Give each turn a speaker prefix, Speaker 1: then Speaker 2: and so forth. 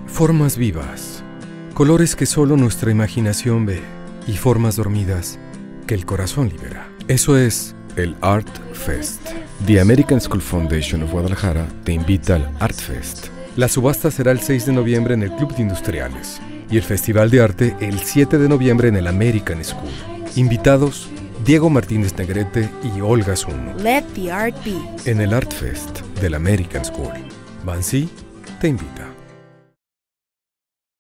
Speaker 1: Formas vivas, colores que solo nuestra imaginación ve y formas dormidas que el corazón libera. Eso es el Art Fest. The American School Foundation of Guadalajara te invita al Art Fest. La subasta será el 6 de noviembre en el Club de Industriales y el Festival de Arte el 7 de noviembre en el American School. Invitados: Diego Martínez Negrete y Olga Zuno.
Speaker 2: Let the art be.
Speaker 1: En el Art Fest del American School. Bansi te invita.